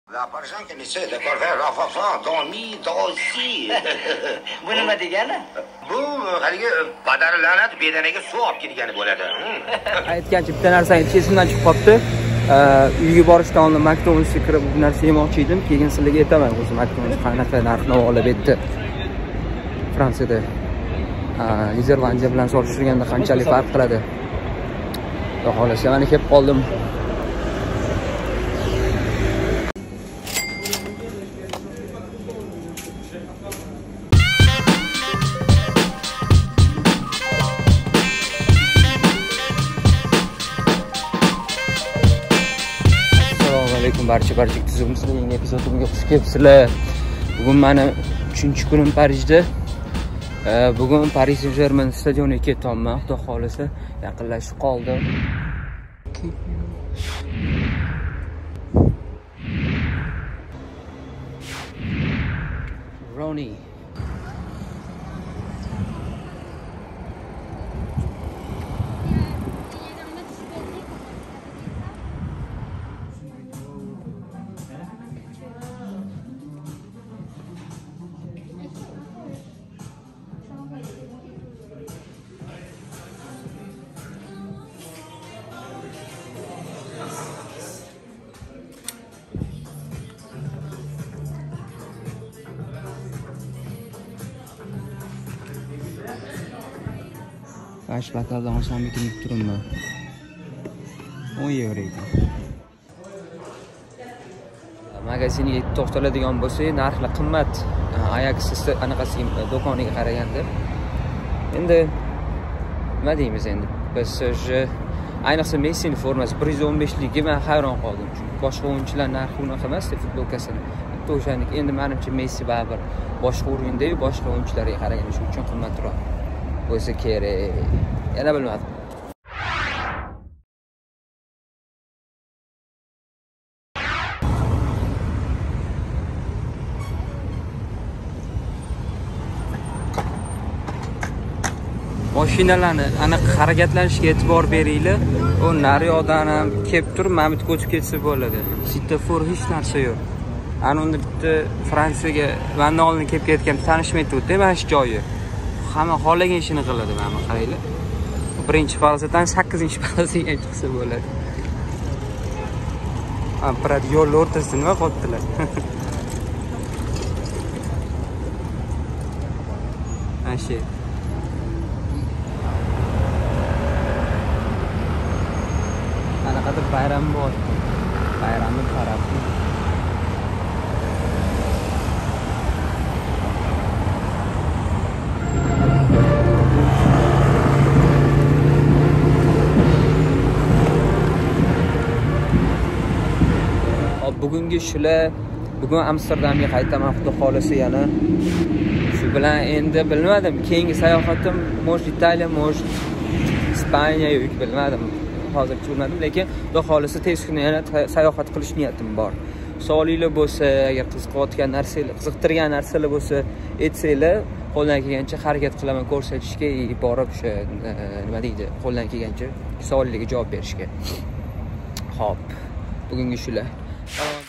La personne qui essaie de faire l'enfant dormi aussi. Bu nima degani? Bu haligi padar la'nat bedanaga suv olib ketgani bo'ladi. Aytgancha bitta narsa esimdan chiqib qolibdi. Uyga borishdan oldin McDonald'sga kirib bu narsa yemoqchi edim. Keyin sizlarga aytaman, o'zi McDonald's qanaqa narx-navo olib etdi. Fransiyada Niderlandiya bilan solishtirganda qanchalik farq qiladi. Xudo xolasa mana kelib qoldim. Barcha tuzumimizning yangi epizodiga xush kelibsizlar. Bugun mana 3-kunim Parijda. Bugun Paris Saint-Germain stadioniga ketyapman. Xudo xolasa yaqinlashib qoldim. Roni Backlardan olsam ekan deb turibman. 10 euro ekan. Magazinga to'xtaladigan bo'lsak, narxlar qimmat. Ajax anaqasiga do'koniga qaraganda. Endi nima deymiz endi? PSG ayniqsa Messining formasi 115ligi men hayron qoldim. Chunki boshqa o'yinchilar narxi unaqa emas, futbolkasini. Bitta o'shaniki endi menimcha Messi baribir boshqa o'yinda-yu boshqa o'yinchilarga qaraganda shu uchun qimmatroq bo'lsa kerak. Yana bilmadim. Mashinalarni aniq harakatlanishiga e'tibor beringlar. U nariyoqdan ham kelib turib, mana bu o'tib ketsa bo'ladi. Svetofor hech narsa yo'q. Ana unda bitta Fransiyaga vandan oldin kelib ketgan tanishmaydi o'tda, mana shu joyi. Hamma xohlagan ishini qiladi, mana qaranglar. Birinchi falsadan 8-falsaga chiqsa bo'ladi. Birat yo'l o'rtasida nima qotdilar? Ashi. Anaqada bayram bor. Bayramni qarab. Bugungi shular, bugun Amsterdamga qaytaman xudo xolasa yana. Shu bilan endi bilmadim, keyingi sayohatim может Italiya, может Ispaniya yoki bilmadim. Hozircha bilmadim, lekin xudo xolasa tez kunda yana sayohat qilish niyatim bor. Savolinglar bo'lsa, agar qiziqayotgan narsalar, qiziqtirgan narsalar bo'lsa, aytsanglar, qo'ldan kelgancha harakat qilaman ko'rsatishga, borib o'sha nima deydi, qo'ldan kelgancha savollarga javob berishga. Xo'p, bugungi shular.